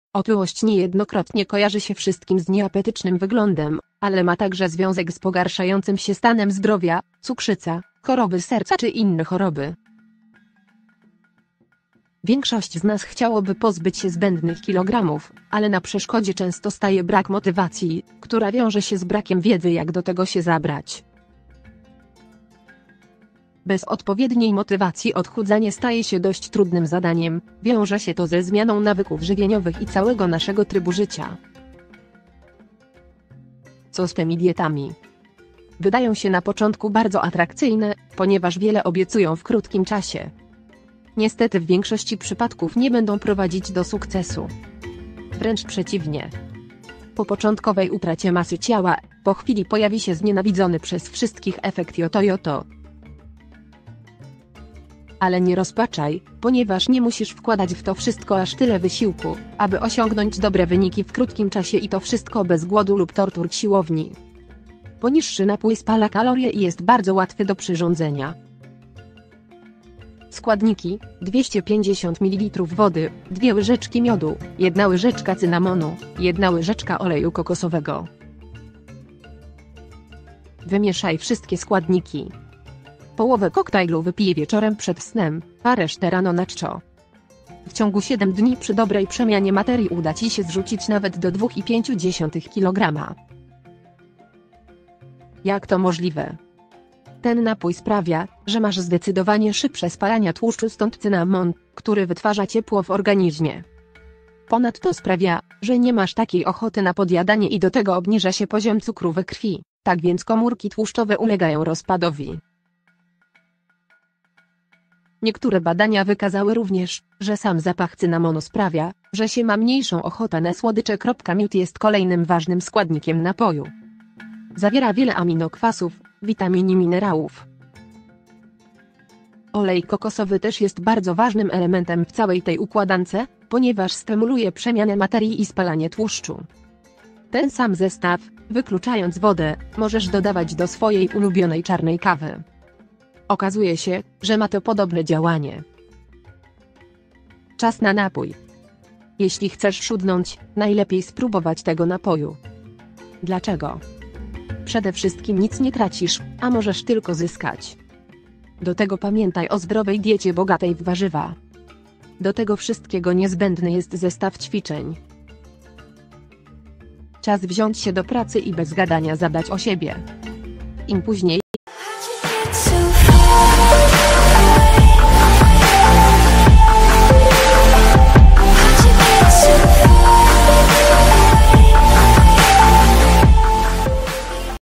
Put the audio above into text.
Otyłość niejednokrotnie kojarzy się wszystkim z nieapetycznym wyglądem, ale ma także związek z pogarszającym się stanem zdrowia, cukrzyca, choroby serca czy inne choroby. Większość z nas chciałoby pozbyć się zbędnych kilogramów, ale na przeszkodzie często staje brak motywacji, która wiąże się z brakiem wiedzy, jak do tego się zabrać. Bez odpowiedniej motywacji odchudzanie staje się dość trudnym zadaniem, wiąże się to ze zmianą nawyków żywieniowych i całego naszego trybu życia. Co z tymi dietami? Wydają się na początku bardzo atrakcyjne, ponieważ wiele obiecują w krótkim czasie. Niestety w większości przypadków nie będą prowadzić do sukcesu. Wręcz przeciwnie. Po początkowej utracie masy ciała, po chwili pojawi się znienawidzony przez wszystkich efekt jojo. Ale nie rozpaczaj, ponieważ nie musisz wkładać w to wszystko aż tyle wysiłku, aby osiągnąć dobre wyniki w krótkim czasie i to wszystko bez głodu lub tortur siłowni. Poniższy napój spala kalorie i jest bardzo łatwy do przyrządzenia. Składniki: 250 ml wody, 2 łyżeczki miodu, 1 łyżeczka cynamonu, 1 łyżeczka oleju kokosowego. Wymieszaj wszystkie składniki. Połowę koktajlu wypij wieczorem przed snem, a resztę rano na czczo. W ciągu 7 dni przy dobrej przemianie materii uda Ci się zrzucić nawet do 2,5 kg. Jak to możliwe? Ten napój sprawia, że masz zdecydowanie szybsze spalanie tłuszczu, stąd cynamon, który wytwarza ciepło w organizmie. Ponadto sprawia, że nie masz takiej ochoty na podjadanie i do tego obniża się poziom cukru we krwi, tak więc komórki tłuszczowe ulegają rozpadowi. Niektóre badania wykazały również, że sam zapach cynamonu sprawia, że się ma mniejszą ochotę na słodycze. Miód jest kolejnym ważnym składnikiem napoju. Zawiera wiele aminokwasów, witamin i minerałów. Olej kokosowy też jest bardzo ważnym elementem w całej tej układance, ponieważ stymuluje przemianę materii i spalanie tłuszczu. Ten sam zestaw, wykluczając wodę, możesz dodawać do swojej ulubionej czarnej kawy. Okazuje się, że ma to podobne działanie. Czas na napój. Jeśli chcesz schudnąć, najlepiej spróbować tego napoju. Dlaczego? Przede wszystkim nic nie tracisz, a możesz tylko zyskać. Do tego pamiętaj o zdrowej diecie bogatej w warzywa. Do tego wszystkiego niezbędny jest zestaw ćwiczeń. Czas wziąć się do pracy i bez gadania zadbać o siebie. Im później,